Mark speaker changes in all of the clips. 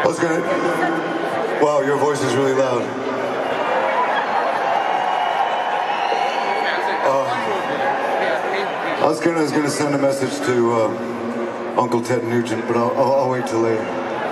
Speaker 1: I was gonna. Wow, your voice is really loud. I was gonna send a message to Uncle Ted Nugent, but I'll wait till later.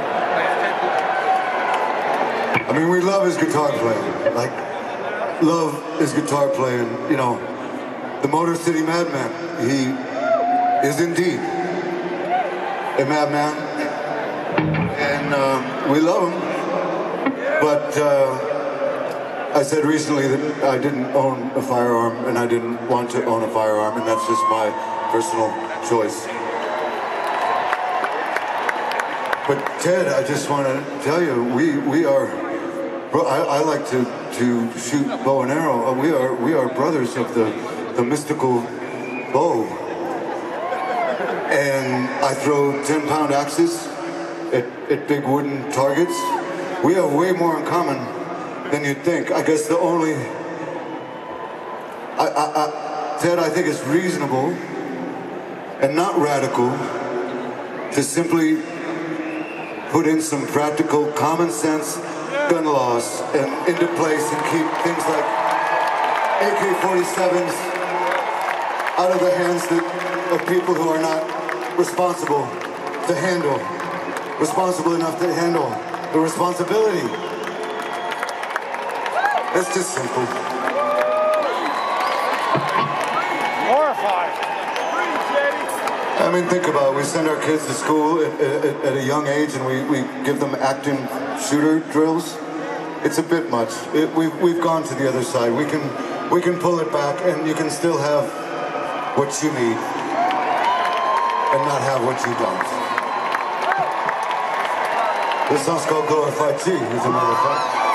Speaker 1: I mean, we love his guitar playing. Like, love his guitar playing. You know, the Motor City Madman. He is indeed a madman, and we love him. But I said recently that I didn't own a firearm, and I didn't want to own a firearm, and that's just my personal choice. But Ted, I just want to tell you, we are. Bro, I like to shoot bow and arrow. We are brothers of the mystical bow. And I throw 10-pound axes at big wooden targets. We have way more in common than you'd think. I guess the only... Ted, I think it's reasonable and not radical to simply put in some practical, common sense gun laws and into place and keep things like AK-47s out of the hands of people who are not responsible enough to handle the responsibility. It's just simple.
Speaker 2: Horrified.
Speaker 1: I mean, think about it. We send our kids to school at a young age, and we give them active shooter drills. It's a bit much. We've gone to the other side. We can pull it back, and you can still have what you need, and not have what you don't. This song's called Glorified T, as a matter of fact.